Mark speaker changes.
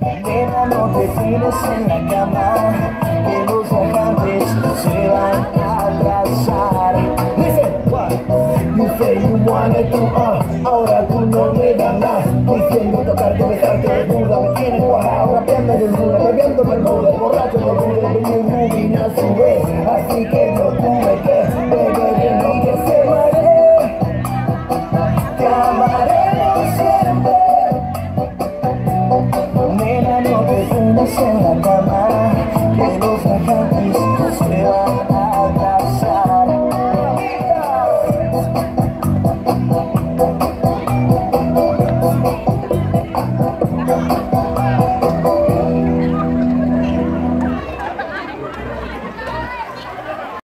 Speaker 1: Nena, no te tires en la cama, que los amantes se van a atrasar. Listen, what? You say you wanna do, ahora tú no me das más. Diciendo tocarte, besarte, desnuda, me tienes cuadrado, rapeando en el luna, bebiendo bermuda, borracho de ruda, y rubina a su vez. Así que no tuve que beber de mí que se mare. Te amaremos siempre. Nena, no te fundas en la